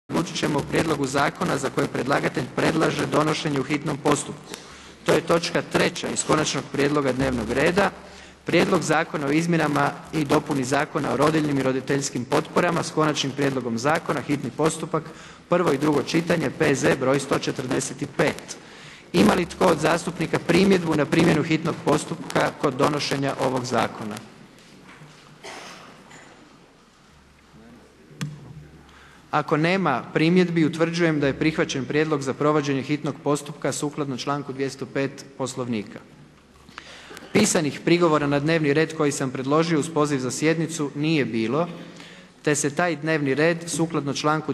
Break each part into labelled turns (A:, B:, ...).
A: odlučit ćemo o prijedlogu zakona za koje predlagatelj predlaže donošenje u hitnom postupku. To je točka 3. iz konačnog prijedloga dnevnog reda. Prijedlog zakona o izmjenama i dopuni Zakona o rodiljnim i roditeljskim potporama s konačnim prijedlogom zakona, hitni postupak, prvo i drugo čitanje, P.Z. broj 145. Ima li tko od zastupnika primjedbu na primjenu hitnog postupka kod donošenja ovog zakona? Ako nema primjedbi, utvrđujem da je prihvaćen prijedlog za provođenje hitnog postupka sukladno članku 205. Poslovnika. Pisanih prigovora na dnevni red koji sam predložio uz poziv za sjednicu nije bilo, te se taj dnevni red sukladno članku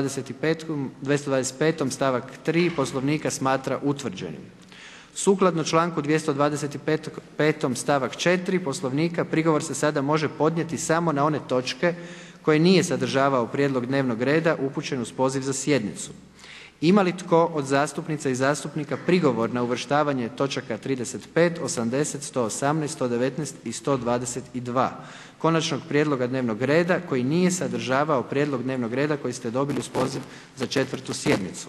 A: 225. stavak 3. Poslovnika smatra utvrđenim. Sukladno članku 225. stavak 4. Poslovnika prigovor se sada može podnijeti samo na one točke koje nije sadržavao prijedlog dnevnog reda upućen uz poziv za sjednicu. Ima li tko od zastupnica i zastupnika prigovor na uvrštavanje točaka 35, 80, 118, 119 i 122 konačnog prijedloga dnevnog reda koji nije sadržavao prijedlog dnevnog reda koji ste dobili uz poziv za 4. sjednicu?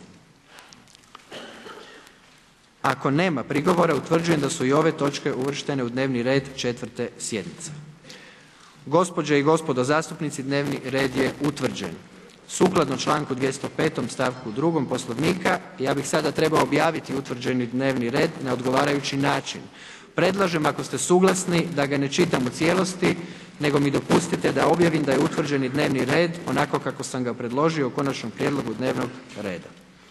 A: Ako nema prigovora, utvrđujem da su i ove točke uvrštene u dnevni red 4. sjednice. Gospođe i gospodo zastupnici, dnevni red je utvrđen. Sukladno članku 205. stavku 2. Poslovnika, ja bih sada trebao objaviti utvrđeni dnevni red na odgovarajući način. Predlažem, ako ste suglasni, da ga ne čitam u cijelosti, nego mi dopustite da objavim da je utvrđeni dnevni red onako kako sam ga predložio u konačnom prijedlogu dnevnog reda.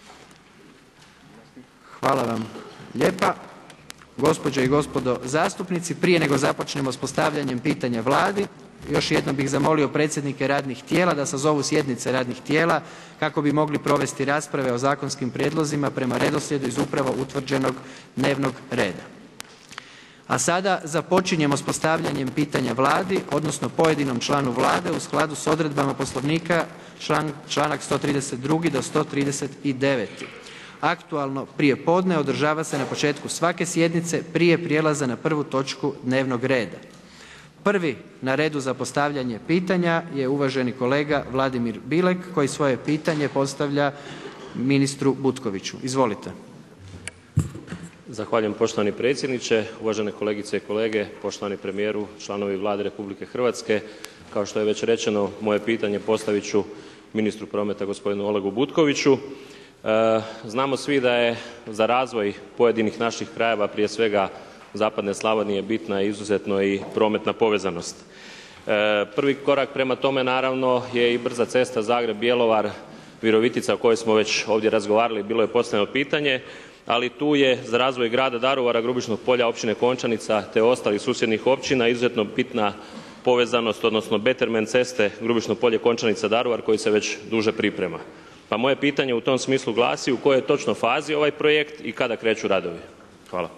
A: Hvala vam lijepa. Gospođe i gospodo zastupnici, prije nego započnemo s postavljanjem pitanja Vladi, još jednom bih zamolio predsjednike radnih tijela da sazovu sjednice radnih tijela kako bi mogli provesti rasprave o zakonskim prijedlozima prema redoslijedu iz upravo utvrđenog dnevnog reda. A sada započinjemo s postavljanjem pitanja Vladi, odnosno pojedinom članu Vlade u skladu s odredbama Poslovnika članak 132. do 139. Aktualno prijepodne održava se na početku svake sjednice prije prijelaza na prvu točku dnevnog reda. Prvi na redu za postavljanje pitanja je uvaženi kolega Vladimir Bilek koji svoje pitanje postavlja ministru Butkoviću. Izvolite.
B: Zahvaljujem poštovani predsjedniče, uvažene kolegice i kolege, poštovani premijeru, članovi Vlade Republike Hrvatske. Kao što je već rečeno, moje pitanje postavit ću ministru prometa gospodinu Olegu Butkoviću. Znamo svi da je za razvoj pojedinih naših krajeva, prije svega zapadne Slavonije, bitna izuzetno i prometna povezanost. Prvi korak prema tome naravno je i brza cesta Zagreb-Bjelovar-Virovitica o kojoj smo već ovdje razgovarali, bilo je postavljeno pitanje, ali tu je za razvoj grada Daruvara, Grubišnog Polja, općine Končanica te ostalih susjednih općina izuzetno bitna povezanost, odnosno betterment ceste Grubišno Polje-Končanica-Daruvar koji se već duže priprema. Pa moje pitanje u tom smislu glasi: u kojoj je točno fazi ovaj projekt i kada kreću radovi? Hvala.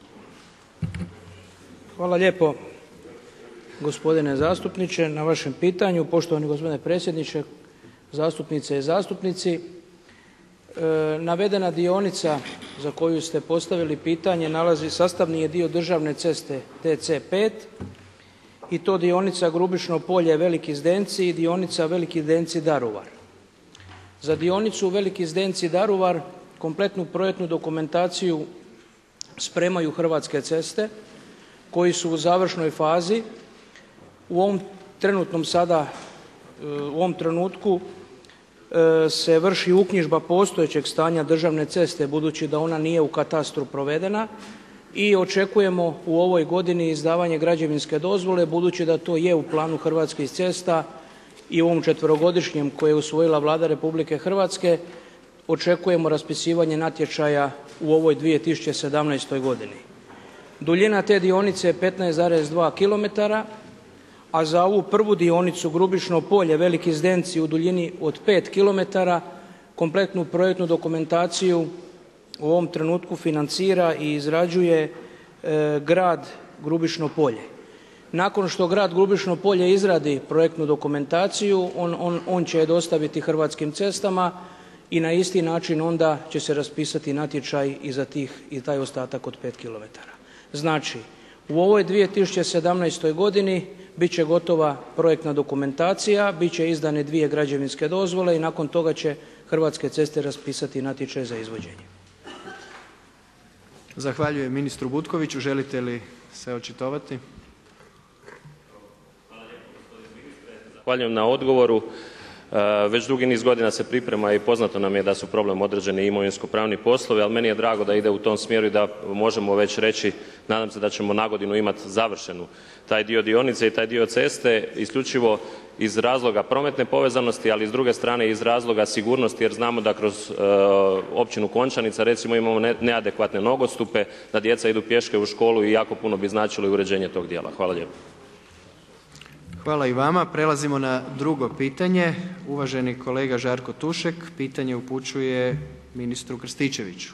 C: Hvala lijepo gospodine zastupniče na vašem pitanju. Poštovani gospodine predsjedniče, zastupnice i zastupnici. Navedena dionica za koju ste postavili pitanje sastavni je dio državne ceste DC5 i to dionica Grubišno Polje-Veliki Zdenci i dionica Veliki Zdenci-Daruvar. Za dionicu Veliki Zdenci-Daruvar kompletnu projektnu dokumentaciju spremaju Hrvatske ceste koji su u završnoj fazi. U ovom trenutku se vrši uknjižba postojećeg stanja državne ceste budući da ona nije u katastru provedena i očekujemo u ovoj godini izdavanje građevinske dozvole budući da to je u planu Hrvatskih cesta i u ovom 4-godišnjem koje je usvojila Vlada Republike Hrvatske očekujemo raspisivanje natječaja u ovoj 2017. godini. Duljina te dionice je 15,2 km, a za ovu prvu dionicu Grubišno Polje-Veliki Zdenci u duljini od 5 km kompletnu projektnu dokumentaciju u ovom trenutku financira i izrađuje grad Grubišno Polje. Nakon što grad Grubišno Polje izradi projektnu dokumentaciju, on će je dostaviti Hrvatskim cestama i na isti način onda će se raspisati natječaj i taj ostatak od 5 km. Znači, u ovoj 2017. godini bit će gotova projektna dokumentacija, bit će izdane 2 građevinske dozvole i nakon toga će Hrvatske ceste raspisati natječaj za izvođenje.
A: Zahvaljujem ministru Butkoviću. Želite li se očitovati?
B: Zahvaljujem na odgovoru. Već dugi niz godina se priprema i poznato nam je da su problem određeni imovinsko-pravni poslovi, ali meni je drago da ide u tom smjeru i da možemo već reći, nadam se da ćemo nagodinu imati završenu taj dio dionice i taj dio ceste isključivo iz razloga prometne povezanosti, ali s druge strane iz razloga sigurnosti, jer znamo da kroz općinu Končanica recimo imamo neadekvatne nogostupe, da djeca idu pješke u školu i jako puno bi značilo i uređenje tog dijela. Hvala lijepo.
A: Hvala i vama. Prelazimo na drugo pitanje. Uvaženi kolega Žarko Tušek pitanje upućuje ministru Krstičeviću.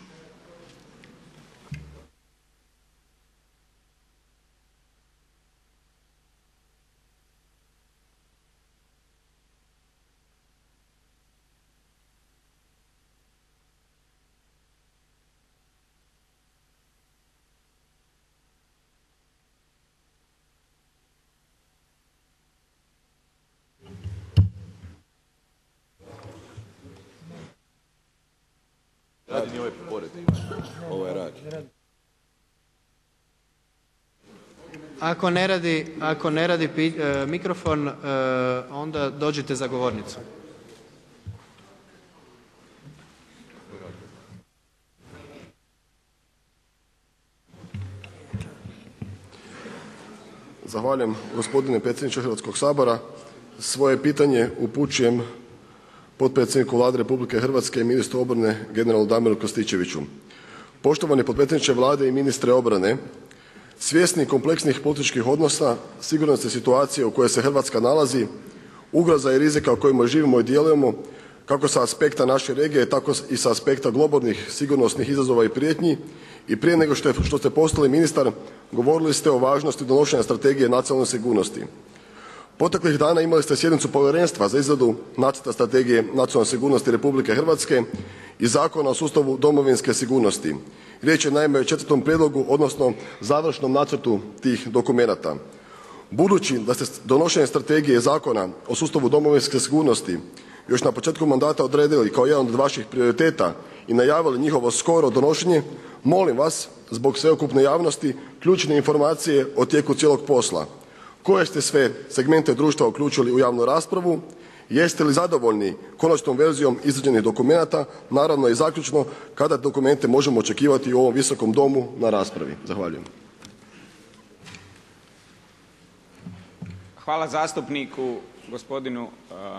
A: Ako ne radi mikrofon, onda dođite za govornicu.
D: Zahvaljujem gospodine predsjedniče Hrvatskog sabora. Svoje pitanje upućujem potpredsjedniku Vlade Republike Hrvatske i ministru obrane generalu Damiru Krstičeviću. Poštovani potpredsjedniče Vlade i ministre obrane, svjesni kompleksnih političkih odnosa, sigurnosne situacije u kojoj se Hrvatska nalazi, ugroza i rizika u kojima živimo i djelujemo, kako sa aspekta naše regije, tako i sa aspekta globalnih sigurnosnih izazova i prijetnji, i prije nego što ste postali ministar, govorili ste o važnosti donošenja strategije nacionalne sigurnosti. Proteklih dana imali ste sjednicu povjerenstva za izradu nacrta strategije nacionalne sigurnosti Republike Hrvatske i Zakona o sustavu domovinske sigurnosti. Riječ je naime o 4. prijedlogu, odnosno završnom nacrtu tih dokumenata. Budući da ste donošenje strategije Zakona o sustavu domovinske sigurnosti još na početku mandata odredili kao jedan od vaših prioriteta i najavili njihovo skoro donošenje, molim vas zbog sveukupne javnosti ključne informacije o tijeku cijelog posla. Koje ste sve segmente društva uključili u javnu raspravu? Jeste li zadovoljni konačnom verzijom izrađenih dokumenata? Naravno i zaključno, kada dokumente možemo očekivati u ovom Visokom domu na raspravi? Zahvaljujem.
E: Hvala zastupniku gospodinu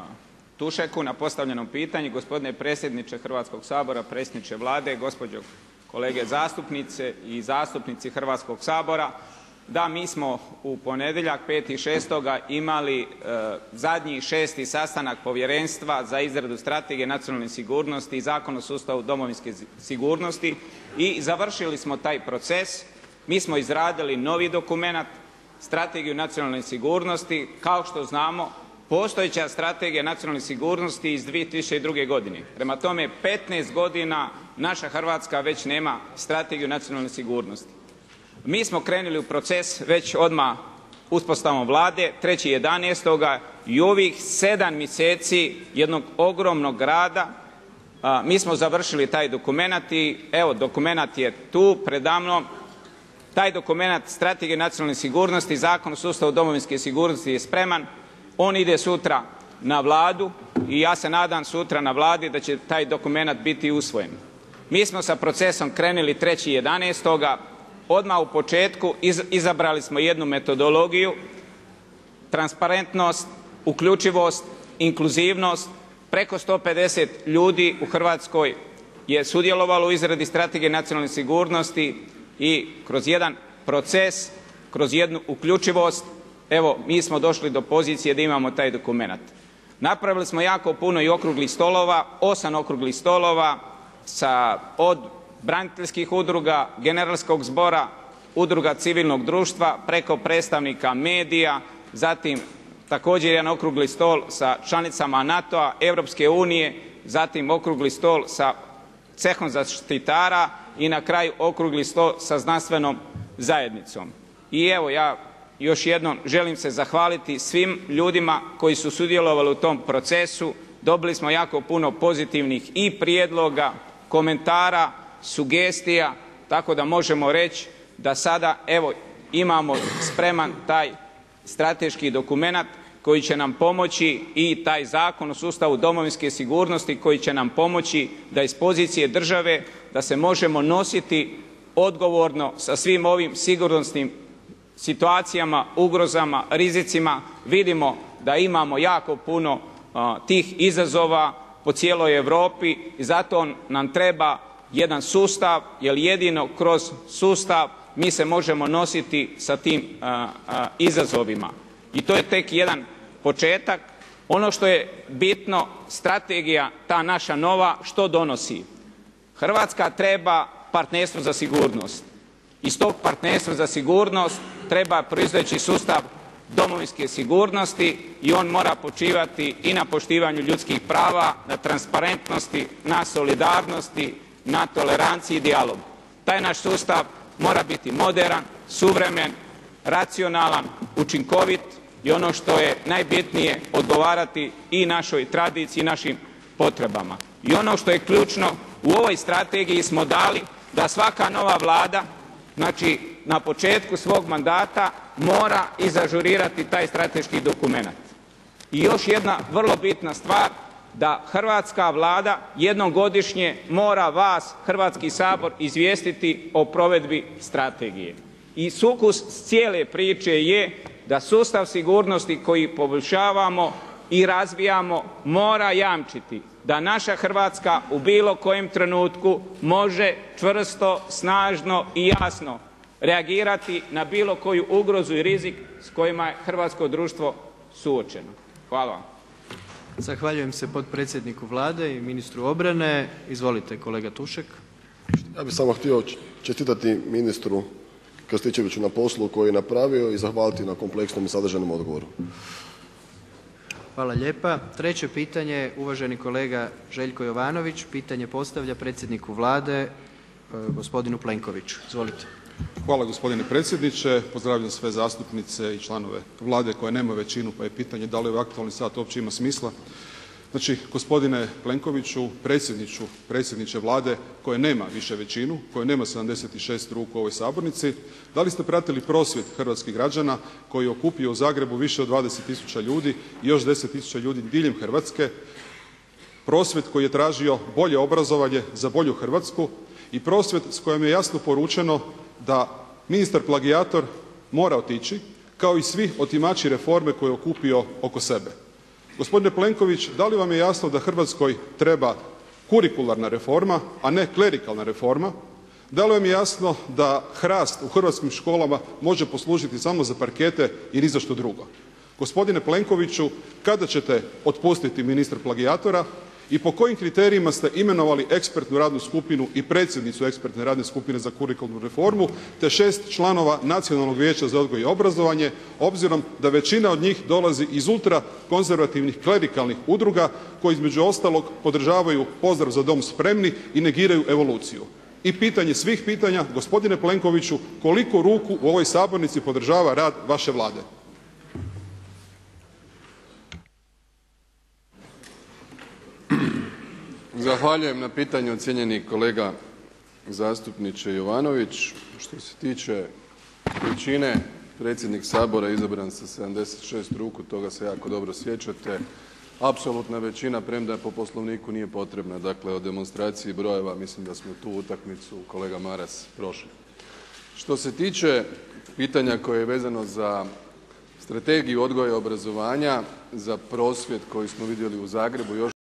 E: Tušeku na postavljenom pitanju. Gospodine predsjedniče Hrvatskog sabora, predsjedniče Vlade, gospođo kolege zastupnice i zastupnici Hrvatskog sabora. Da, mi smo u ponedjeljak 5.6. imali zadnji 6. sastanak Povjerenstva za izradu Strategije nacionalne sigurnosti i Zakon o sustavu domovinske sigurnosti i završili smo taj proces. Mi smo izradili novi dokumenat, Strategiju nacionalne sigurnosti. Kao što znamo, postojeća Strategija nacionalne sigurnosti iz 2002. godine. Prema tome, 15 godina naša Hrvatska već nema Strategiju nacionalne sigurnosti. Mi smo krenuli u proces već odmah uspostavom Vlade 3.11. i ovih 7 mjeseci jednog ogromnog rada mi smo završili taj dokumenat i evo dokumenat je tu predamnom. Taj dokumenat Strategije nacionalne sigurnosti, Zakon o sustavu domovinske sigurnosti je spreman. On ide sutra na Vladu i ja se nadam sutra na Vladi da će taj dokumenat biti usvojen. Mi smo sa procesom krenuli 3.11. Odmah u početku izabrali smo jednu metodologiju, transparentnost, uključivost, inkluzivnost. Preko 150 ljudi u Hrvatskoj je sudjelovalo u izradi Strategije nacionalne sigurnosti i kroz jedan proces, kroz jednu uključivost, evo mi smo došli do pozicije da imamo taj dokumenat. Napravili smo jako puno i okruglih stolova, 8 okruglih stolova od braniteljskih udruga, generalskog zbora, udruga civilnog društva, preko predstavnika medija, zatim također jedan okrugli stol sa članicama NATO-a, Europske unije, zatim okrugli stol sa cehom zaštitara i na kraju okrugli stol sa znanstvenom zajednicom. I evo ja još jednom želim se zahvaliti svim ljudima koji su sudjelovali u tom procesu. Dobili smo jako puno pozitivnih i prijedloga, komentara, sugestija, tako da možemo reći da sada evo imamo spreman taj strateški dokumenat koji će nam pomoći i taj Zakon o sustavu domovinske sigurnosti koji će nam pomoći da iz pozicije države da se možemo nositi odgovorno sa svim ovim sigurnosnim situacijama, ugrozama, rizicima. Vidimo da imamo jako puno tih izazova po cijeloj Europi i zato nam treba jedan sustav, jer jedino kroz sustav mi se možemo nositi sa tim izazovima. I to je tek jedan početak. Ono što je bitno, strategija ta naša nova što donosi? Hrvatska treba partnerstvo za sigurnost. Iz tog partnerstva za sigurnost treba proizaći sustav domovinske sigurnosti i on mora počivati i na poštivanju ljudskih prava, na transparentnosti, na solidarnosti, na toleranciji i dijalogu. Taj naš sustav mora biti moderan, suvremen, racionalan, učinkovit i ono što je najbitnije odgovarati i našoj tradiciji i našim potrebama. I ono što je ključno, u ovoj strategiji smo dali da svaka nova Vlada, znači na početku svog mandata mora izažurirati taj strateški dokumenat. I još jedna vrlo bitna stvar, da hrvatska Vlada jednom godišnje mora vas, Hrvatski sabor, izvijestiti o provedbi strategije. I sukus cijele priče je da sustav sigurnosti koji poboljšavamo i razvijamo mora jamčiti da naša Hrvatska u bilo kojem trenutku može čvrsto, snažno i jasno reagirati na bilo koju ugrozu i rizik s kojima je hrvatsko društvo suočeno. Hvala vam.
A: Zahvaljujem se potpredsjedniku Vlade i ministru obrane. Izvolite kolega Tušek.
D: Ja bih samo htio čestitati ministru Krstičeviću na poslu koji je napravio i zahvaliti na kompleksnom i sadržajnom odgovoru.
A: Hvala lijepa. Treće pitanje, uvaženi kolega Željko Jovanović, pitanje postavlja predsjedniku Vlade, gospodinu Plenkoviću. Izvolite.
F: Hvala gospodine predsjedniče, pozdravljam sve zastupnice i članove Vlade koje nemaju većinu, pa je pitanje da li ovaj aktualni sat uopće ima smisla. Znači, gospodine Plenkoviću, predsjedniče Vlade koje nema više većinu, koje nema 76 ruku u ovoj sabornici, da li ste pratili prosvjed hrvatskih građana koji je okupio u Zagrebu više od 20.000 ljudi i još 10.000 ljudi diljem Hrvatske, prosvjed koji je tražio bolje obrazovanje za bolju Hrvatsku i prosvjed s kojim je jasno poručeno da ministar plagijator mora otići, kao i svi otimači reforme koje je okupio oko sebe. Gospodine Plenković, da li vam je jasno da Hrvatskoj treba kurikularna reforma, a ne klerikalna reforma? Da li vam je jasno da hrast u hrvatskim školama može poslužiti samo za parkete i ni za što drugo? Gospodine Plenkoviću, kada ćete otpustiti ministra plagijatora i po kojim kriterijima ste imenovali ekspertnu radnu skupinu i predsjednicu ekspertne radne skupine za kurikularnu reformu te 6 članova Nacionalnog vijeća za odgoj i obrazovanje, obzirom da većina od njih dolazi iz ultrakonzervativnih klerikalnih udruga koji između ostalog podržavaju pozdrav "Za dom spremni" i negiraju evoluciju? I pitanje svih pitanja, gospodine Plenkoviću, koliko ruku u ovoj sabornici podržava rad vaše Vlade?
G: Zahvaljujem na pitanju cijenjeni kolega zastupniče Jovanović. Što se tiče većine, predsjednik Sabora je izabran sa 76 ruku, toga se jako dobro sjećate. Apsolutna većina, premda po Poslovniku nije potrebna, dakle o demonstraciji brojeva mislim da smo tu utakmicu kolega Maras prošli. Što se tiče pitanja koje je vezano za Strategiju odgoja i obrazovanja, za prosvjed koji smo vidjeli u Zagrebu još